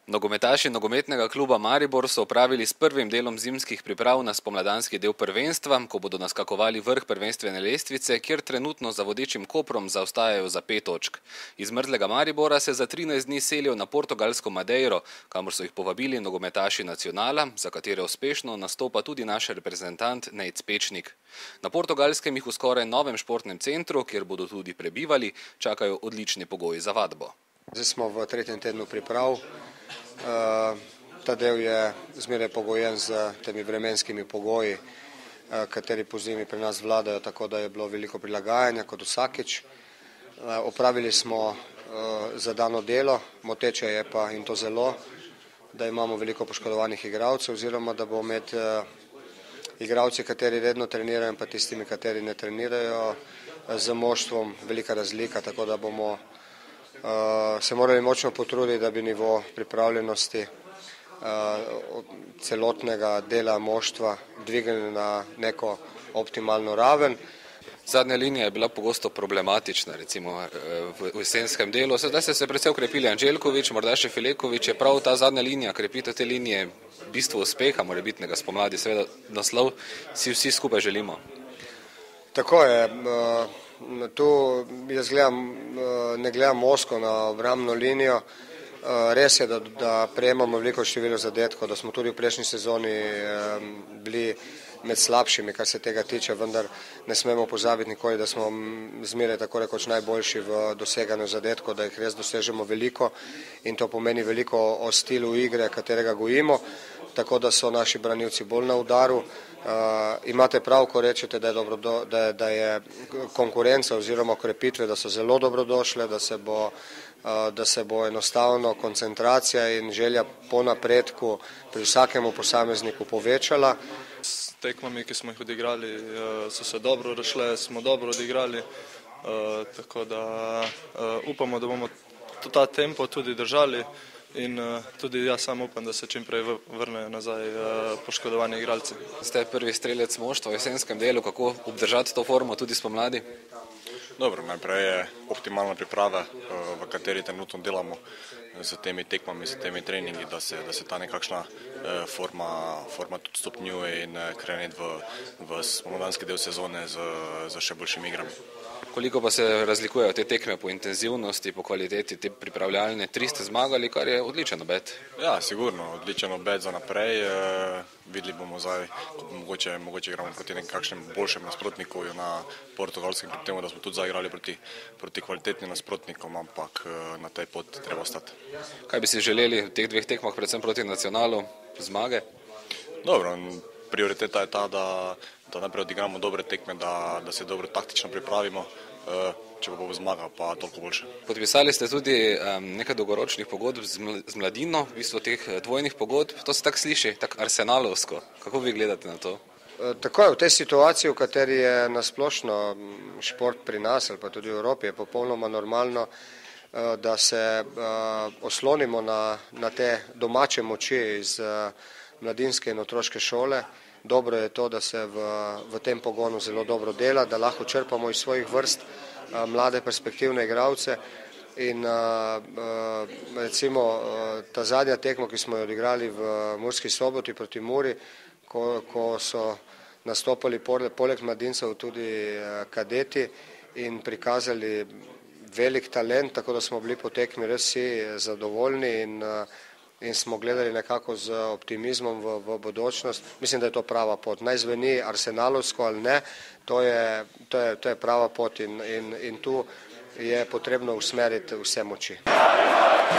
Nogometaši nogometnega kluba Maribor so opravili s prvim delom zimskih priprav na spomladanski del prvenstva, ko bodo naskakovali vrh prvenstvene lestvice, kjer trenutno za vodečim Koprom zaostajajo za 5 točk. Iz mrzlega Maribora se za 13 dni selijo na portugalsko Madeiro, kamor so jih povabili nogometaši Nacionala, za katere uspešno nastopa tudi naš reprezentant Nejc Pečnik. Na Portugalskem jih v skoraj novem športnem centru, kjer bodo tudi prebivali, čakajo odlični pogoji za vadbo. Zdaj smo v tretjem tednu priprav. Ta del je zmeraj pogojen z temi vremenskimi pogoji, kateri pozimi pri nas vladajo, tako da je bilo veliko prilagajanja kot vsakič. Opravili smo zadano delo, moteče je pa in to zelo, da imamo veliko poškodovanih igralcev oziroma da bo med igralci, kateri redno trenirajo in pa tistimi, kateri ne trenirajo, z moštvom velika razlika, tako da bomo se morali močno potruditi, da bi nivo pripravljenosti celotnega dela moštva dvignili na neko optimalno raven. Zadnja linija je bila pogosto problematična, recimo v jesenskem delu. Zdaj ste se predvsem ukrepili Anželjković, morda še Fileković. Je prav ta zadnja linija, krepitev te linije, bistvo uspeha morebitnega spomladi, seveda naslov si vsi skupaj želimo. Tako je. Tu jaz ne gledam ozko na obrambno linijo. Res je, da prejemamo veliko število zadetkov, da smo tudi v prejšnji sezoni bili med slabšimi, kar se tega tiče, vendar ne smemo pozabiti nikoli, da smo zmeraj tako rekoč najboljši v doseganju zadetkov, da jih res dosežemo veliko in to pomeni veliko o stilu igre, katerega gojimo, tako da so naši branilci bolj na udaru. Imate prav, ko rečete, da je konkurenca oziroma okrepitve, da so zelo dobrodošle, da se bo enostavno koncentracija in želja po napredku pri vsakemu posamezniku povečala. S tekmami, ki smo jih odigrali, so se dobro razšle, smo dobro odigrali, tako da upamo, da bomo ta tempo tudi držali in tudi jaz sam upam, da se čim prej vrnejo nazaj poškodovani igralci. Ste prvi strelec moštva v jesenskem delu, kako obdržati to formo tudi spomladi? Dobro, najprej je optimalna priprava, v kateri trenutno delamo z temi tekmami, z temi treningi, da se ta nekakšna forma tudi stopnjuje in kreniti v spomladanski del sezone z še boljšimi igrami. Koliko pa se razlikujejo te tekme po intenzivnosti, po kvaliteti te pripravljalne? 3 ste zmagali, kar je odličen obet. Ja, sigurno, odličen obet za naprej. Videli bomo zdaj, mogoče igramo proti nekakšnem boljšem nasprotniku na Portugalskem, kljub temu, da smo tudi zaigrali proti kvalitetnim nasprotnikom, ampak na tej poti treba ostati. Kaj bi si želeli v teh 2 tekmah, predvsem proti Nacionalu, zmage? Dobro, prioriteta je ta, da najprej odigramo dobre tekme, da se dobro taktično pripravimo, če bo zmaga, pa toliko boljše. Podpisali ste tudi nekaj dolgoročnih pogodb z mladino, v bistvu teh dvojnih pogodb. To se tako sliši, tako arsenalovsko. Kako vi gledate na to? Tako je, v tej situaciji, v kateri je nasplošno šport pri nas ali pa tudi v Evropi, je popolnoma normalno, da se oslonimo na te domače moči iz mladinske in otroške šole. Dobro je to, da se v tem pogonu zelo dobro dela, da lahko črpamo iz svojih vrst mlade perspektivne igralce in recimo ta zadnja tekma, ki smo jo odigrali v Murski Soboti proti Muri, ko so nastopali poleg mladincev tudi kadeti in prikazali velik talent, tako da smo bili po tekmi res vsi zadovoljni in smo gledali nekako z optimizmom v bodočnost. Mislim, da je to prava pot. Naj zveni arsenalovsko ali ne, to je prava pot in tu je potrebno usmeriti vse moči.